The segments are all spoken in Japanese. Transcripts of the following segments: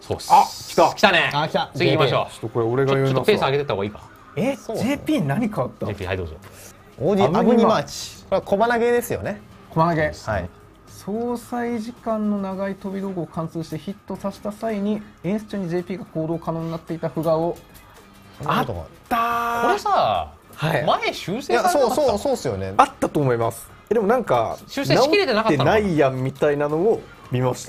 そうっす。 あ、来た。 来たね。 あ、来た。 次行きましょう。 ちょっとこれ俺が言うのちょっとペース上げてった方がいいか。 JP 何変わった？ JP はいどうぞ。 オーディアブニマーチ。これは小鼻毛ですよね。 小投げ。 はい。 総裁時間の長い飛び道具を貫通してヒットさせた際に演出中に JP が行動可能になっていた符がをあったー。 これさ、 はい、 前修正いや、 されなかった？ そうっすよね。 あったと思います。でもなんか修正しきれてなかったのかな？ 直ってないやんみたいなのを見ました。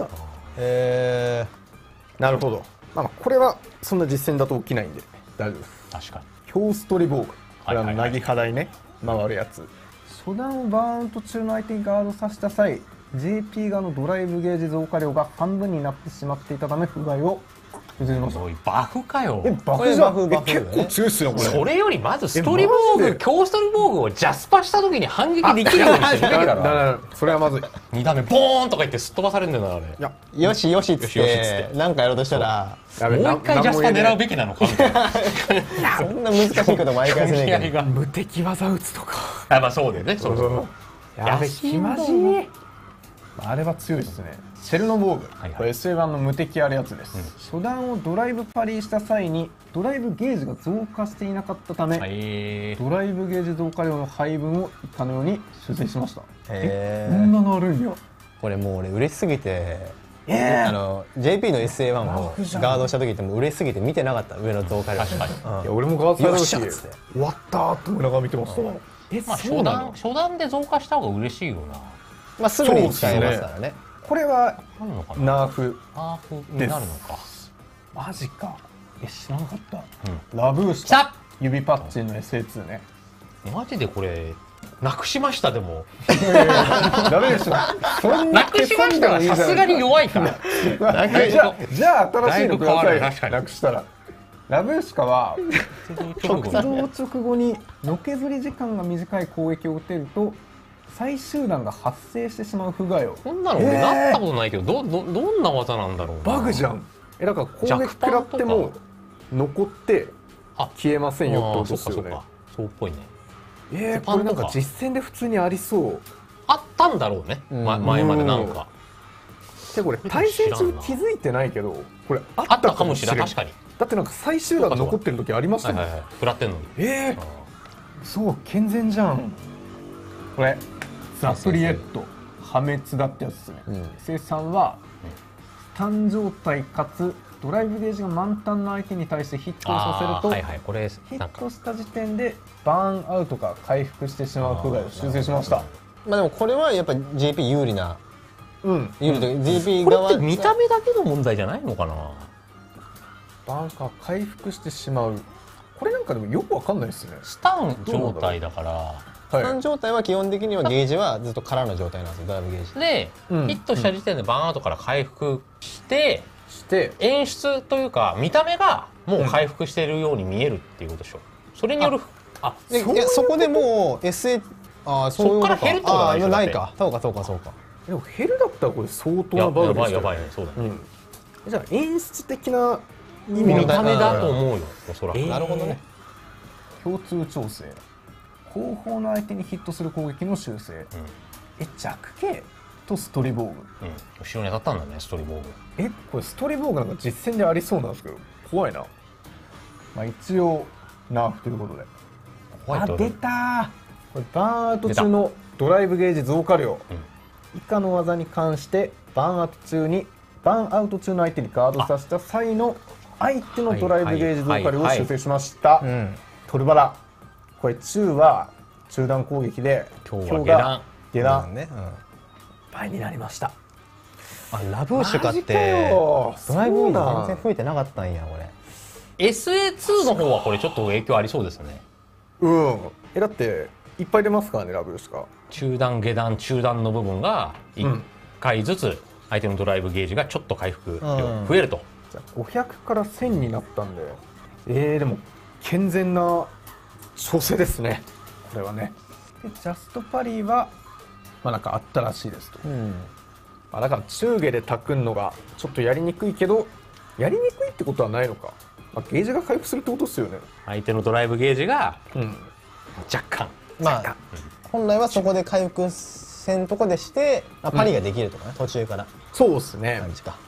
なるほど。まあこれはそんな実践だと起きないんで大丈夫です。 確かに。 強ストリボーグ、これははいはいはいなぎ払いね、回るやつ。初段をバーンアウト中の相手にガードさせた際 JP 側のドライブゲージ増加量が半分になってしまっていたため不具合を譲りました。 おいバフかよ。 バフじゃん。 これバフ結構強いっすよこれ。 それよりまずストリボーグ、強ストリボーグをジャスパした時に反撃できるようにしてるべきだろ。 それはまずい。 2打目ボーンとか言ってすっ飛ばされるんだよなあれ。 いやよしよしっつっよしよしっつっててなんかやろうとしたらやべもう一回ジャスパ狙うべきなのかみたいな。 そんな難しいこと毎回せねえけど。 無敵技打つとか。 あ、まあそうだよね。そうそう。 やべ、気まじい。あれは強いですね。シェルノボーグ、 はいはい、 これ SA1 の無敵あるやつです、初段をドライブパリーした際にドライブゲージが増加していなかったため、ドライブゲージ増加量の配分を以下のように修正しました。こんなのあるんや。これもう俺嬉しすぎて、JP の SA1 をガードした時ってもう嬉しすぎて見てなかった。上の増加量。 俺もガードした時終わったーって思いながら見てました。 まあ初段で増加した方が嬉しいよな。 まあすぐに使えますからね。 これはナーフになるのか。 マジか。知らなかった。ラブーシカ指パッチンの SA2 ね。 マジでこれなくしました。でもダメでしょ。 なくしましたはさすがに弱いか。 じゃあ新しいのください。なくしたら。ラブーシカは発動直後にのけずり時間が短い攻撃を打てると再集団が発生してしまう不具合を。 こんなの俺なったことないけど、どんな技なんだろうな。 バグじゃん。だから攻撃食らっても残って消えませんよってことですよね。 そうっぽいね。 これなんか実戦で普通にありそう。 あったんだろうね、前までなんか。 でこれ対戦中気づいてないけどこれあったかもしれない。 確かに。 だってなんか最終弾が残ってる時ありましたもん。 食らってんのに。 そう健全じゃん。これザプリエット破滅だってやつですね。生産はスタン状態かつドライブゲージが満タンの相手に対してヒットをさせるとヒットした時点でバーンアウトが回復してしまう不具合を修正しました。 まあでもこれはやっぱ JP 有利な。有利と JP 側。これって見た目だけの問題じゃないのかな。 バーンが回復してしまう。これなんかでもよくわかんないですね。 スタン状態だから。 スタン状態は基本的にはゲージはずっと空の状態なんですよ。ドライブゲージで、ヒットした時点でバーンアウトから回復して演出というか見た目がもう回復しているように見えるっていうことでしょ。それによるそこでもう SA そこから減るってことはないか。そうか。 でも減るだったらこれ相当なバグですよ。 やばいね。そうだね。 じゃあ演出的な意味見た目だと思うよ。おそらく。 なるほどね。 共通調整。後方の相手にヒットする攻撃の修正。弱形とストリボーグ。 後ろに当たったんだねストリボーグ。 これストリボーグなんか実戦でありそうなんですけど怖いな。まあ一応ナーフということで。出たー。これバーンアウト中のドライブゲージ増加量。以下の技に関してバーンアウト中の相手にガードさせた際の相手のドライブゲージ増加量を修正しました。トルバラ。これ中は中段攻撃で今日が下段倍になりました。 ラブーシュかってドライブ全然増えてなかったんやこれ。 SA2 の方はこれちょっと影響ありそうですね。 だっていっぱい出ますからねラブーシュが。 中段下段中段の部分が1回ずつ相手のドライブゲージがちょっと回復量増えると。 じゃあ500から1000になったんででも健全な調整ですねこれはね。でジャストパリーはなんかあったらしいですと。だから中下で炊くのがちょっとやりにくいけどやりにくいってことはないのか。ゲージが回復するってことですよね。 相手のドライブゲージが若干本来はそこで回復せんとこでしてパリができるとかね途中から。 そうですね。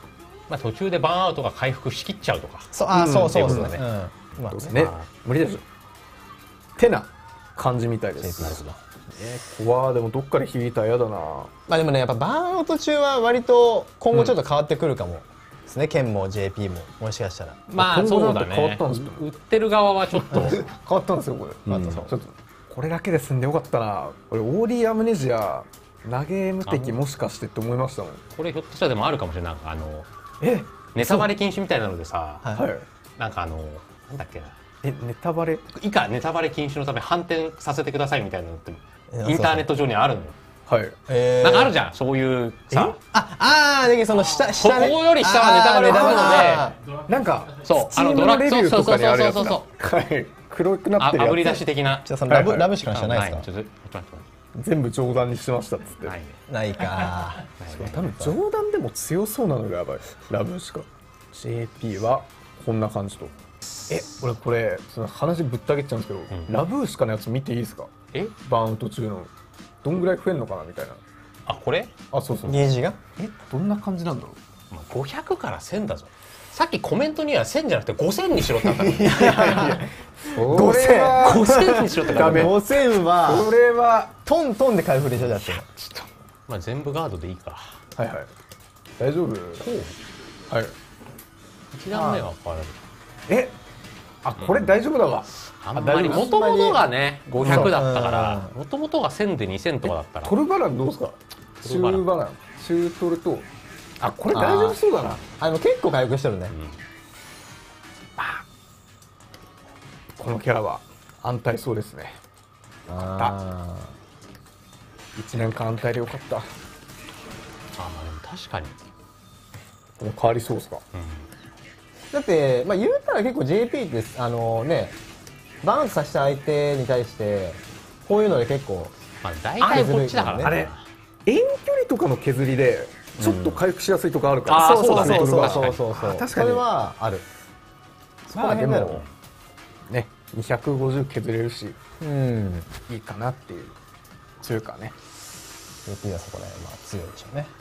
まあ、途中でバーンアウトが回復しきっちゃうとか。 そうですね。 まあそうですね。無理でしょ。てな感じみたいです。 なるほど。 怖でもどっかで響いたら嫌だな。 まあでもね、やっぱバーンアウト中は割と今後ちょっと変わってくるかもですね。県も JP ももしかしたら。 まあそうだ変わったんね。 ですよ。 売ってる側はちょっと変わったんですよこれ。ちょっとこれだけで済んでよかったな。俺オーディアムネジア投げ無敵もしかしてって思いましたもん。 これひょっとしたらでもあるかもしれない。ネタバレ禁止みたいなのでさ、なんかなんだっけな。 ネタバレ？ 以下ネタバレ禁止のため反転させてくださいみたいなのってインターネット上にあるのよ。 はい。 なんかあるじゃん、そういうさ。 でその下ここより下はネタバレダメので、 なんかそうドラレビューとかにあるやつだ。 そう。 はい。黒くなってるやつ。 炙り出し的な。 じゃあそのラブしかじゃないですか。 全部冗談にしてましたっつって。 ないか。 多分冗談でも強そうなのがやばい。ラブしか。JP はこんな感じと。俺これその話ぶった切っちゃうんですけど、ラブーシカのやつ見ていいですか？バーンアウト中のどんぐらい増えんのかなみたいな。 あ、これ？ あ、そう。 ゲージが？ どんな感じなんだろう。500から1000だぞ。さっきコメントには1000じゃなくて5000にしろってあったの。5000にしろってダメ。 5000はこれはトントンで回復でしょだって。 まあ全部ガードでいいか。 はい。大丈夫？はい。 1段目は変わらる。これ大丈夫だわ。 あんまり元々がね500だったから元々が1000で2000とかだったら。 トルバランどうですか？シューバラン、シュートルとこれ大丈夫そうだな。 結構回復してるね。 このキャラは安泰そうですね。1年間安泰でよかった。 まあでも確かにこの変わりそうですか？ だって言うたら結構 JP ってバウンスさせた相手に対してこういうので結構大体こっちだからね。 あれ遠距離とかの削りでちょっと回復しやすいとかあるから。 そう確かにそれはある。 まあでもね250削れるしいいかなっていう強いかね。 JP はそこら辺強いでしょうね。